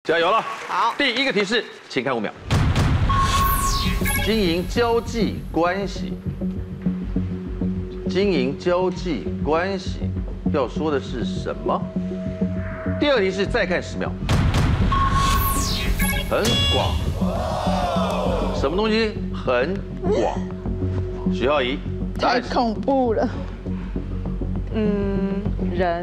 加油了。 好， 第一个提示，请看5秒。经营交际关系，经营交际关系，要说的是什么？第二个提示，再看10秒。很广，什么东西很广？许浩怡， 太恐怖了。 人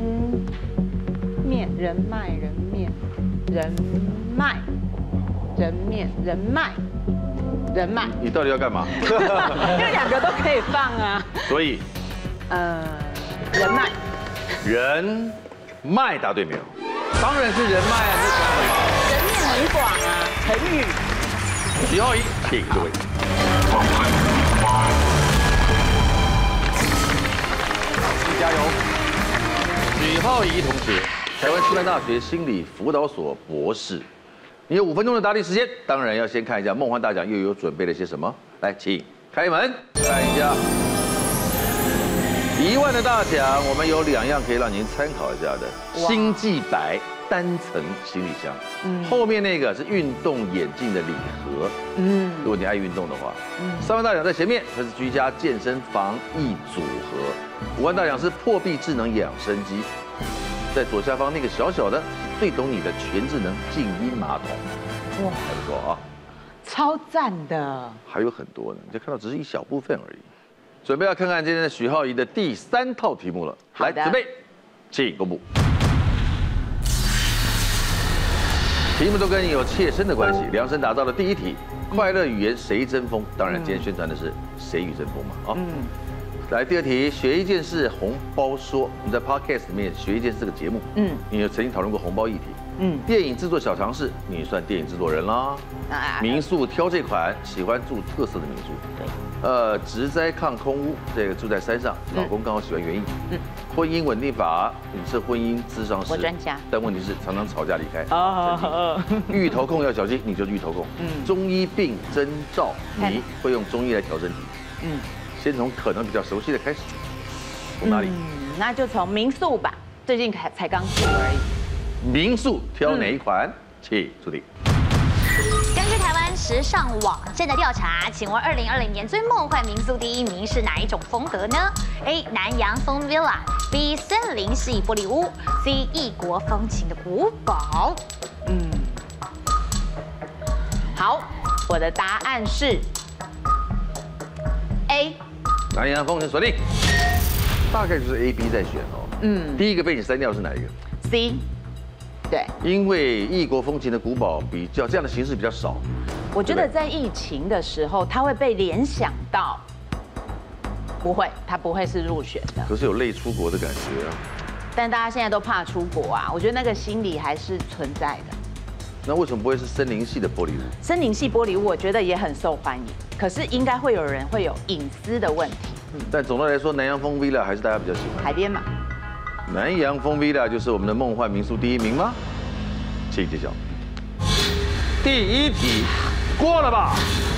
面、人脉、人面、人脉、人面、人脉、人脉。 你到底要干嘛？ 因为2个都可以放啊。 所以， 人脉。 人脉答对没有？当然是人脉啊！你在想什么？ 人面很广啊，成语。 许浩怡，请各位。加油！许浩怡同学，台湾师范大学心理辅导所博士。你有5分钟的答题时间，当然要先看一下梦幻大奖又有准备了些什么。来，请开门看一下。1万的大奖，我们有2样可以让您参考一下的：星际白单层行李箱，后面那个是运动眼镜的礼盒，如果你爱运动的话，3万大奖在前面，它是居家健身防疫组合，5万大奖是破壁智能养生机，在左下方那个小小的，最懂你的全智能静音马桶，哇，还不错啊， 超赞的， 还有很多呢，你就看到只是一小部分而已。准备要看看今天的许浩怡的第3套题目了，来，准备，请公布。题目都跟你有切身的关系，量身打造的第一题，快乐语言谁争锋？当然，今天宣传的是谁与争锋嘛，啊。来，第2题，学一件事，红包说。我们在 podcast 里面学一件事个节目，你有曾经讨论过红包议题，电影制作小常识，你算电影制作人啦。民宿挑这款，喜欢住特色的民宿。对。植栽抗空屋，这个住在山上，老公刚好喜欢园艺。婚姻稳定法，你是婚姻咨商师， 我专家。 但问题是常常吵架离开。芋头控要小心，你就是芋头控。中医病征兆，你会用中医来调身体。先从可能比较熟悉的开始，从哪里？ 那就从民宿吧，最近才刚住而已。 民宿挑哪一款？请出题。 根据台湾时尚网站的调查，请问2020年最梦幻民宿第1名是哪一种风格呢 ？A. 南洋风 villa， B. 森林系玻璃屋 ，C. 异国风情的古堡。 好，我的答案是 A。 南洋风，请锁定。大概就是 A、B 在选哦。第一个被你删掉是哪一个 ？C。对，因为异国风情的古堡比较这样的形式比较少。 我觉得在疫情的时候，它会被联想到，不会，它不会是入选的。 可是有类出国的感觉啊。 但大家现在都怕出国啊，我觉得那个心理还是存在的。 那为什么不会是森林系的玻璃屋？ 森林系玻璃屋我觉得也很受欢迎，可是应该会有人会有隐私的问题。 但总的来说，南洋风 villa 还是大家比较喜欢。 海边嘛。 南洋风 villa 就是我们的梦幻民宿第1名吗？请揭晓。第1题过了吧？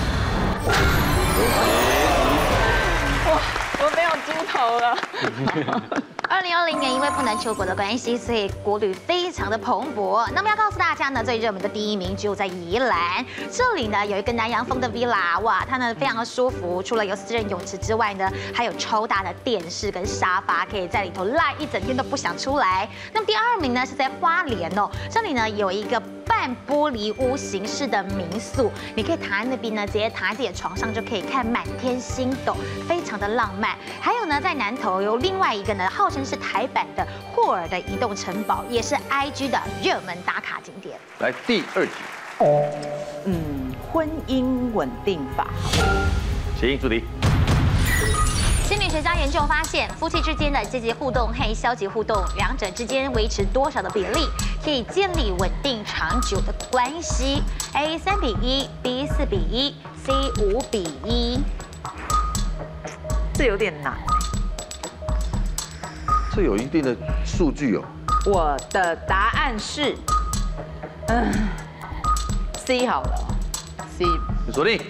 哇，我没有猪头了。 2020年因为不能出国的关系，所以国旅非常的蓬勃。那么要告诉大家呢，最热门的第1名就在宜兰，这里呢有一个南洋风的 villa， 哇，它呢非常的舒服，除了有私人泳池之外呢，还有超大的电视跟沙发，可以在里头赖一整天都不想出来。那么第2名呢是在花莲哦，这里呢有一个半玻璃屋形式的民宿，你可以躺在那边呢，直接躺在自己的床上就可以看满天星斗，非常的浪漫。还有呢，在南投有另外一个呢，号称是台版的霍尔的移动城堡，也是 IG 的热门打卡景点。 来，第2题。 婚姻稳定法。 请出题。 心理学家研究发现，夫妻之间的积极互动和消极互动，两者之间维持多少的比例，可以建立稳定长久的关系 ？A 3:1 ，B 4:1 ，C 5:1。 这有点难。 这有一定的数据哦。 我的答案是，C 好了 ，C。 锁定。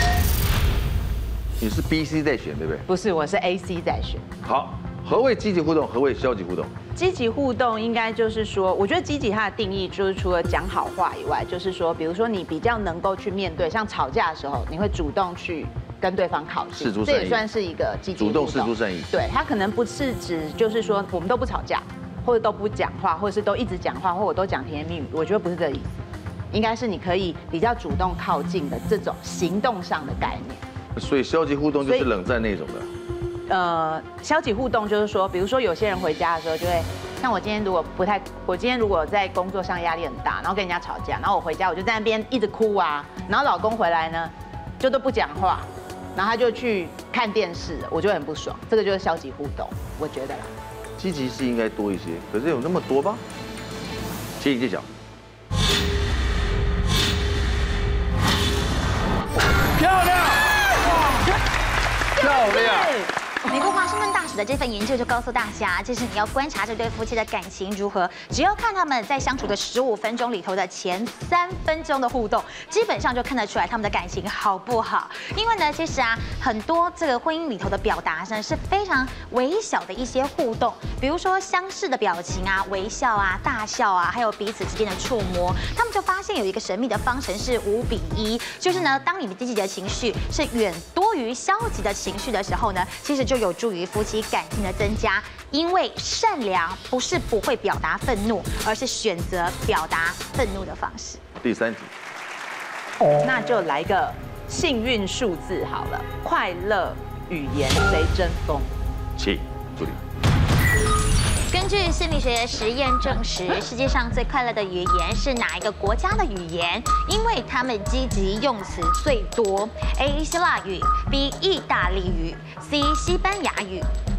你是 B、C 在选，对不对？ 不是，我是 A、C 在选。 好，何谓积极互动？何谓消极互动？ 积积极互动应该就是说，我觉得积极它的定义就是除了讲好话以外，就是说，比如说你比较能够去面对，像吵架的时候，你会主动去跟对方靠近，这也算是一个积极互动。 主动释出善意。 对，它可能不是指就是说我们都不吵架，或者都不讲话，或者是都一直讲话，或者都讲甜言蜜语。我觉得不是这个意思，应该是你可以比较主动靠近的这种行动上的概念。 所以消极互动就是冷战那种的。 消极互动就是说，比如说有些人回家的时候就会，像我今天如果在工作上压力很大，然后跟人家吵架，然后我回家我就在那边一直哭啊，然后老公回来呢就都不讲话，然后他就去看电视，我就很不爽。这个就是消极互动，我觉得啦。 积极是应该多一些，可是有那么多吗？请揭晓。漂亮，漂亮。 美国华盛顿大使的这份研究就告诉大家，其实你要观察这对夫妻的感情如何，只要看他们在相处的15分钟里头的前3分钟的互动，基本上就看得出来他们的感情好不好。因为呢，其实啊，很多这个婚姻里头的表达呢是非常微小的一些互动，比如说相视的表情啊、微笑啊、大笑啊，还有彼此之间的触摸，他们就发现有一个神秘的方程式5:1，就是呢，当你的积极的情绪是远多于消极的情绪的时候呢，其实就有助于夫妻感情的增加，因为善良不是不会表达愤怒，而是选择表达愤怒的方式。 第3题， 那就来个幸运数字好了，快乐语言谁争锋？ 请助理。 根据心理学实验证实，世界上最快乐的语言是哪一个国家的语言？因为他们积极用词最多。A. 希腊语 ，B. 意大利语 ，C. 西班牙语。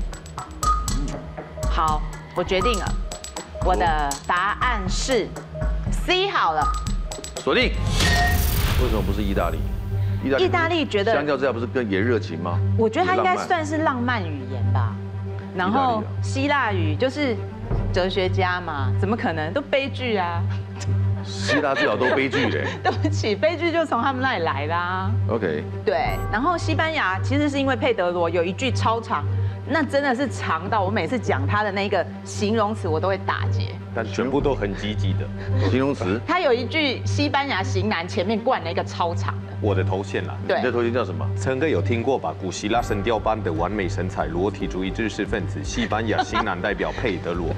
好，我决定了，我的答案是 C 好了。 锁定。为什么不是意大利？ 意大利觉得相较之下不是更也热情吗？ 我觉得它应该算是浪漫语言吧。然后希腊语就是哲学家嘛，怎么可能都悲剧啊？ 希腊最好都悲剧嘞。 对不起，悲剧就从他们那里来啦。 OK。 对，然后西班牙其实是因为佩德罗有一句超长，那真的是长到我每次讲他的那个形容词我都会打结。 但全部都很积极的形容词。 他有一句西班牙型男前面冠了一个超长的。 我的头衔啦。 对。 你的头衔叫什么？ 陈哥有听过吧？古希腊神雕般的完美身材，裸体主义知识分子，西班牙型男代表佩德罗。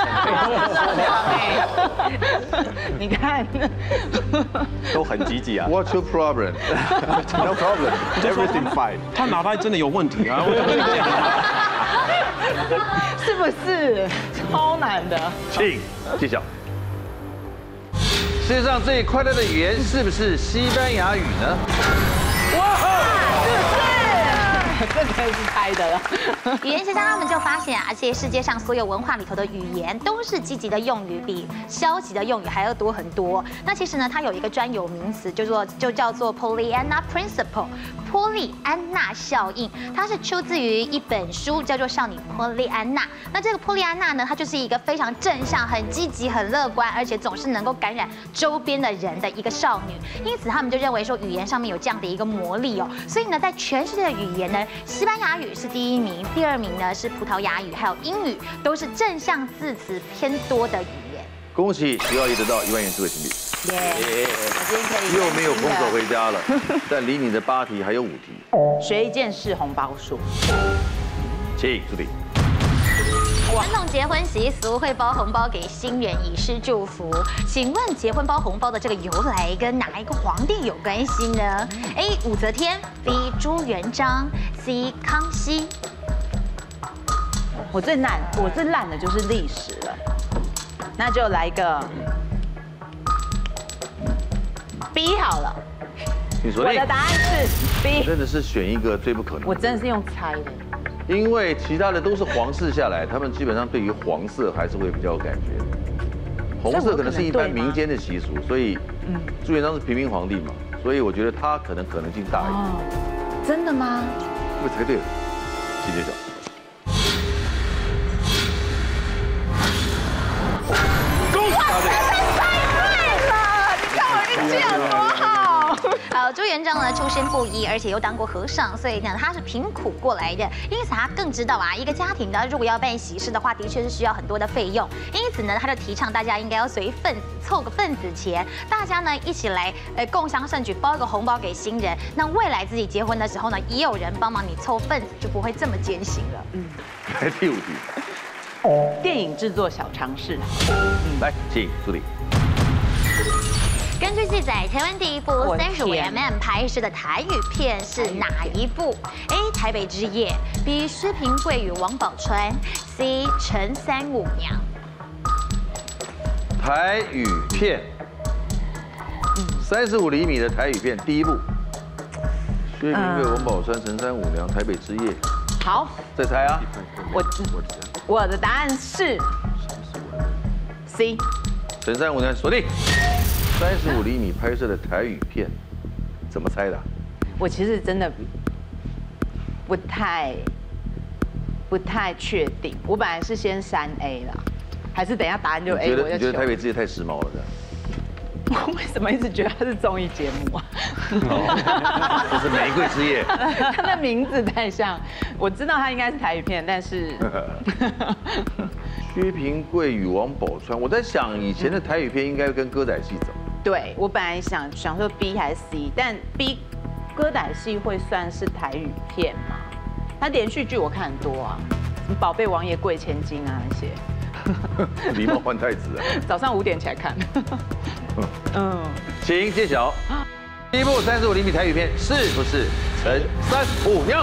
你看， 都很积极啊。 What's your problem? No problem. Everything fine. 他脑袋真的有问题啊！我跟你讲， 是不是超难的？ 请揭晓。世界上最快乐的语言是不是西班牙语呢？哇， 是不是？这可以是猜的了。 语言学家他们就发现啊，其实世界上所有文化里头的语言都是积极的用语比消极的用语还要多很多。那其实呢，它有一个专有名词，就叫做 Pollyanna Principle。波利安娜效应，它是出自于一本书，叫做《少女波利安娜》。那这个波利安娜呢，她就是一个非常正向、很积极、很乐观，而且总是能够感染周边的人的一个少女。因此，他们就认为说，语言上面有这样的一个魔力哦。所以呢，在全世界的语言呢，西班牙语是第1名，第2名呢是葡萄牙语，还有英语，都是正向字词偏多的语言。 恭喜徐浩怡得到1万元智慧新币。 耶！我今天可以又没有空手回家了，但离你的8题还有5题。 学一件事，红包数。 请助理。 传统结婚习俗会包红包给新人以示祝福，请问结婚包红包的这个由来跟哪一个皇帝有关系呢 ？A. 武则天 ，B. 朱元璋 ，C. 康熙。 我最烂的就是历史了，那就来一个 B 好了。我的答案是 B。 真的是选一个最不可能。 我真的是用猜的。 因为其他的都是皇室下来，他们基本上对于黄色还是会比较有感觉。红色可能是一般民间的习俗，所以朱元璋是平民皇帝嘛，所以我觉得他可能性大一点。 真的吗？ 会猜对了，请揭晓。 哇，真的猜对了！你看我运气有多好。 好， 小朱元璋呢出身布衣，而且又当过和尚，所以呢他是贫苦过来的，因此他更知道啊，一个家庭呢如果要办喜事的话，的确是需要很多的费用，因此呢他就提倡大家应该要随份子凑个份子钱，大家呢一起来共襄盛举，包一个红包给新人，那未来自己结婚的时候呢，也有人帮忙你凑份子，就不会这么艰辛了。 来第5题， 电影制作小常识。 来，请助理。 根据记载，台湾第一部35mm 拍摄的台语片是哪一部 ？A. 台北之夜 ，B. 薛平贵与王宝钏 ，C. 陈三五娘。 台语片，35厘米的台语片，第一部，薛平贵、王宝钏、陈三五娘，台北之夜。 好， 再猜啊！ 我的答案是 C。 陈三五娘锁定。35厘米拍摄的台语片，怎么猜的？ 我其实真的不太确定。我本来是先3A 啦，还是等一下答案就 A 我就。 你觉得台北之夜太时髦了的？ 我为什么一直觉得它是综艺节目啊？ 这是玫瑰之夜。 它的名字太像，我知道它应该是台语片，但是。 薛平贵与王宝钏，我在想以前的台语片应该跟歌仔戏走。 对，我本来想说 B 还是 C， 但 B 歌仔戏会算是台语片吗？它连续剧我看很多啊，什么宝贝王爷贵千金啊那些。 狸猫换太子啊！ 早上5点起来看。 请揭晓，第一部35厘米台语片是不是陈三五娘？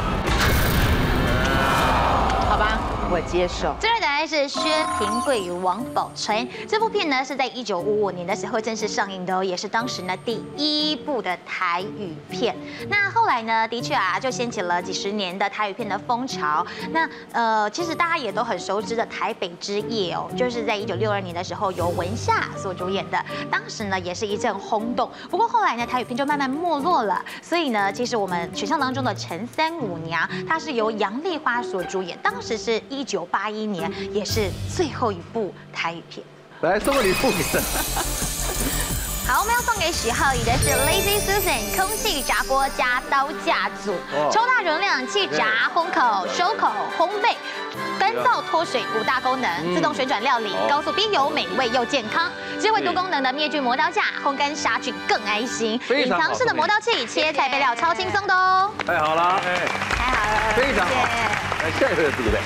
好吧。我接受。 正确答案是薛平贵与王宝钏。这部片呢是在1955年的时候正式上映的哦，也是当时呢第一部的台语片。那后来呢，的确啊，就掀起了几十年的台语片的风潮。那其实大家也都很熟知的《台北之夜》哦，就是在1962年的时候由文夏所主演的，当时呢也是一阵轰动。不过后来呢，台语片就慢慢没落了。所以呢，其实我们选项当中的陈三五娘，它是由杨丽花所主演，当时是1981年，也是最后一部台语片。 来，送个礼物给他。 好，我们要送给许浩宇的是 Lazy Susan 空气炸锅加刀架组，超大容量，气炸、烘口、收口、烘焙、干燥脱水5大功能，自动旋转料理，高速冰油，美味又健康。智慧多功能的灭菌磨刀架，烘干杀菌更安心。隐藏式的磨刀器，切菜备料超轻松的哦。 太好了， 太好了， 非常好。来，下一个对不对？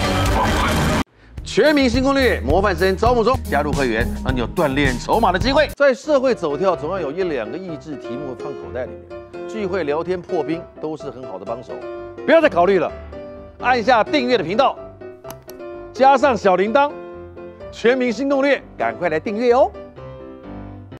全民新攻略模范生招募中，加入会员让你有锻炼筹码的机会。在社会走跳，总要有1-2个益智题目放口袋里面，聚会聊天破冰都是很好的帮手。不要再考虑了，按下订阅的频道，加上小铃铛，全民新攻略，赶快来订阅哦。